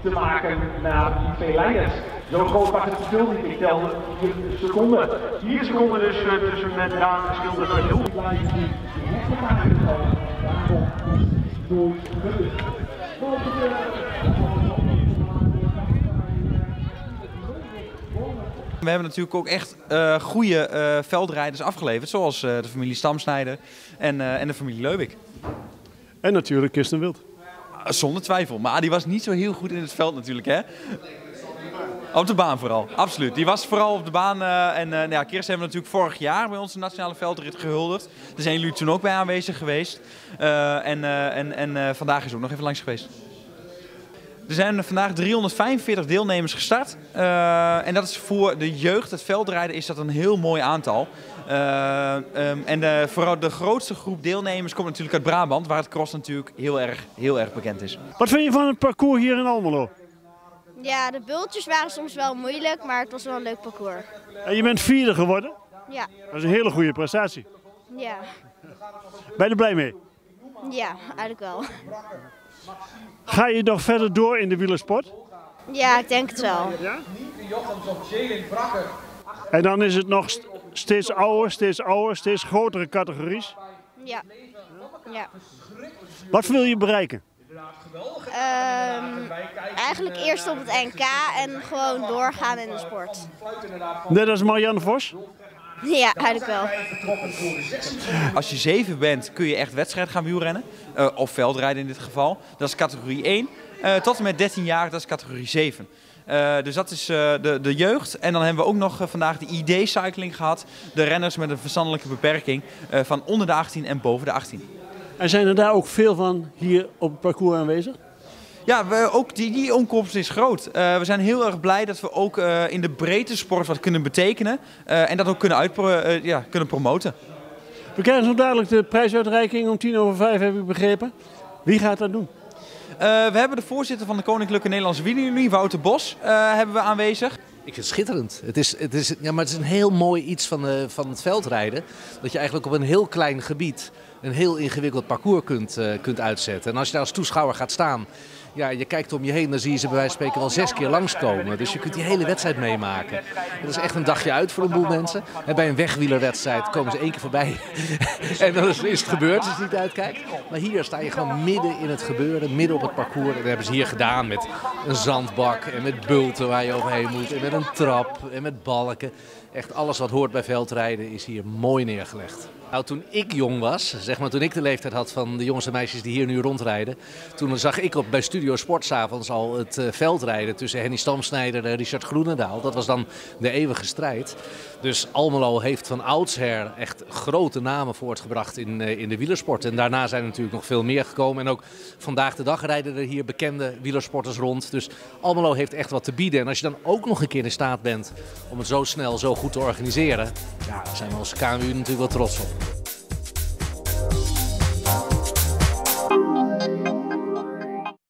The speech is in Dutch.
te maken naar die twee leiders. Zo groot was het verschil niet. Ik telde 4 seconden. 4 seconden dus tussen Daan en Schilder en Hill. We hebben natuurlijk ook echt goede veldrijders afgeleverd, zoals de familie Stamsnijder en de familie Leubik. En natuurlijk Kirsten Wild. Zonder twijfel, maar die was niet zo heel goed in het veld natuurlijk, hè? Op de baan vooral, absoluut. Die was vooral op de baan. Ja, Kirsten hebben we natuurlijk vorig jaar bij onze nationale veldrit gehuldigd. Daar zijn jullie toen ook bij aanwezig geweest. Vandaag is ook nog even langs geweest. Er zijn vandaag 345 deelnemers gestart. En dat is voor de jeugd, het veldrijden, is dat een heel mooi aantal. Vooral de grootste groep deelnemers komt natuurlijk uit Brabant, waar het cross natuurlijk heel erg bekend is. Wat vind je van het parcours hier in Almelo? Ja, de bultjes waren soms wel moeilijk, maar het was wel een leuk parcours. En je bent 4e geworden? Ja. Dat is een hele goede prestatie. Ja. Ben je er blij mee? Ja, eigenlijk wel. Ga je nog verder door in de wielersport? Ja, ik denk het wel. Ja? En dan is het nog steeds ouder, steeds grotere categorie's? Ja. Ja. Wat wil je bereiken? Eigenlijk eerst op het NK en gewoon doorgaan in de sport. Net als Marianne Vos? Ja, eigenlijk wel. Als je 7 bent kun je echt wedstrijd gaan wielrennen. Of veldrijden in dit geval. Dat is categorie 1. Tot en met 13 jaar, dat is categorie 7. Dus dat is de jeugd. En dan hebben we ook nog vandaag de ID-cycling gehad. De renners met een verstandelijke beperking van onder de 18 en boven de 18. En zijn er daar ook veel van hier op het parcours aanwezig? Ja, ook die omkomst is groot. We zijn heel erg blij dat we ook in de breedte sport wat kunnen betekenen. En dat ook kunnen promoten. We krijgen zo dadelijk de prijsuitreiking om 5:10, heb ik begrepen. Wie gaat dat doen? We hebben de voorzitter van de Koninklijke Nederlandse Wielerunie, Wouter Bos, hebben we aanwezig. Ik vind het schitterend. Maar het is een heel mooi iets van het veldrijden. Dat je eigenlijk op een heel klein gebied een heel ingewikkeld parcours kunt uitzetten. En als je daar als toeschouwer gaat staan, ja, je kijkt om je heen, dan zie je ze bij wijze van spreken wel 6 keer langskomen. Dus je kunt die hele wedstrijd meemaken. Dat is echt een dagje uit voor een boel mensen. En bij een wegwielerwedstrijd komen ze 1 keer voorbij. En dan is het gebeurd als je niet uitkijkt. Maar hier sta je gewoon midden in het gebeuren, midden op het parcours. En dat hebben ze hier gedaan met een zandbak en met bulten waar je overheen moet. En met een trap en met balken. Echt alles wat hoort bij veldrijden is hier mooi neergelegd. Nou, toen ik jong was, zeg maar toen ik de leeftijd had van de jongens en meisjes die hier nu rondrijden, toen zag ik bij Studio Sport 's avonds al het veldrijden tussen Henny Stamsnijder en Richard Groenendaal. Dat was dan de eeuwige strijd. Dus Almelo heeft van oudsher echt grote namen voortgebracht in de wielersport. En daarna zijn er natuurlijk nog veel meer gekomen. En ook vandaag de dag rijden er hier bekende wielersporters rond. Dus Almelo heeft echt wat te bieden. En als je dan ook nog een keer in staat bent om het zo snel, zo goed te organiseren, ja, daar zijn we als KNWU natuurlijk wel trots op.